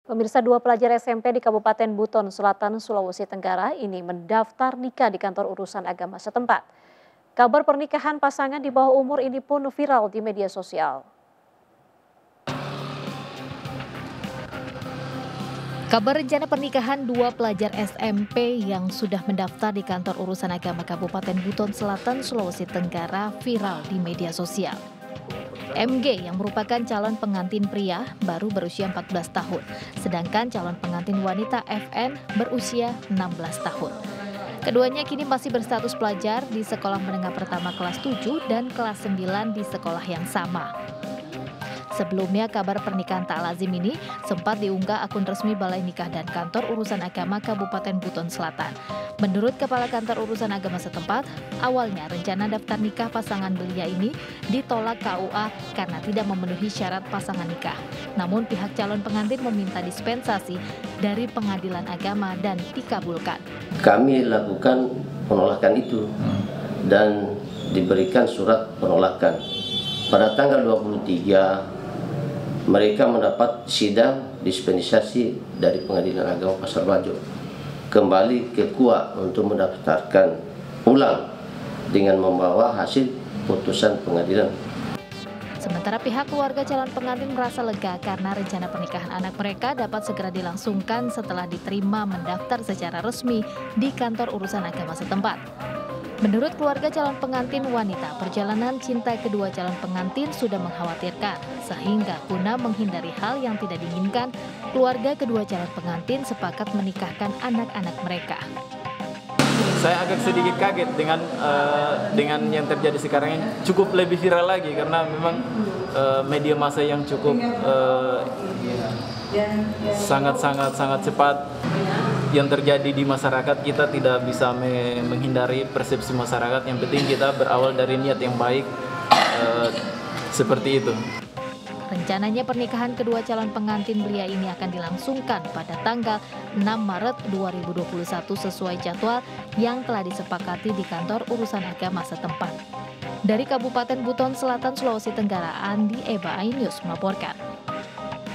Pemirsa, dua pelajar SMP di Kabupaten Buton Selatan, Sulawesi Tenggara ini mendaftar nikah di kantor urusan agama setempat. Kabar pernikahan pasangan di bawah umur ini pun viral di media sosial. Kabar rencana pernikahan dua pelajar SMP yang sudah mendaftar di kantor urusan agama Kabupaten Buton Selatan, Sulawesi Tenggara viral di media sosial. MG yang merupakan calon pengantin pria baru berusia 14 tahun, sedangkan calon pengantin wanita FN berusia 16 tahun. Keduanya kini masih berstatus pelajar di sekolah menengah pertama kelas 7 dan kelas 9 di sekolah yang sama. Sebelumnya kabar pernikahan tak lazim ini sempat diunggah akun resmi Balai Nikah dan Kantor Urusan Agama Kabupaten Buton Selatan. Menurut Kepala Kantor Urusan Agama setempat, awalnya rencana daftar nikah pasangan belia ini ditolak KUA karena tidak memenuhi syarat pasangan nikah. Namun pihak calon pengantin meminta dispensasi dari Pengadilan Agama dan dikabulkan. Kami lakukan penolakan itu dan diberikan surat penolakan. Pada tanggal 23 mereka mendapat sidang dispensasi dari Pengadilan Agama Pasar Bajo. Kembali ke KUA untuk mendaftarkan ulang dengan membawa hasil putusan pengadilan. Sementara pihak keluarga calon pengantin merasa lega karena rencana pernikahan anak mereka dapat segera dilangsungkan setelah diterima mendaftar secara resmi di kantor urusan agama setempat. Menurut keluarga calon pengantin wanita, perjalanan cinta kedua calon pengantin sudah mengkhawatirkan, sehingga guna menghindari hal yang tidak diinginkan, keluarga kedua calon pengantin sepakat menikahkan anak-anak mereka. Saya agak sedikit kaget dengan yang terjadi sekarang yang cukup lebih viral lagi karena memang media massa yang cukup sangat cepat yang terjadi di masyarakat. Kita tidak bisa menghindari persepsi masyarakat. Yang penting kita berawal dari niat yang baik seperti itu. Rencananya pernikahan kedua calon pengantin belia ini akan dilangsungkan pada tanggal 6 Maret 2021 sesuai jadwal yang telah disepakati di kantor urusan agama setempat. Dari Kabupaten Buton Selatan, Sulawesi Tenggara, Andi Eba, iNews melaporkan.